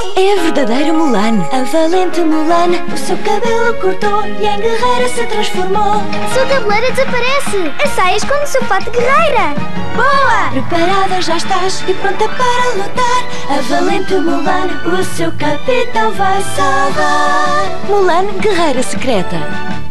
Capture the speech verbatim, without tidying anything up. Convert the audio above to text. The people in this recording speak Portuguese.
É a verdadeira Mulan. A valente Mulan, o seu cabelo cortou e em guerreira se transformou. Sua cabeleira desaparece. A saia esconde o seu fato de guerreira. Boa! Preparada já estás e pronta para lutar. A valente Mulan, o seu capitão vai salvar. Mulan, guerreira secreta.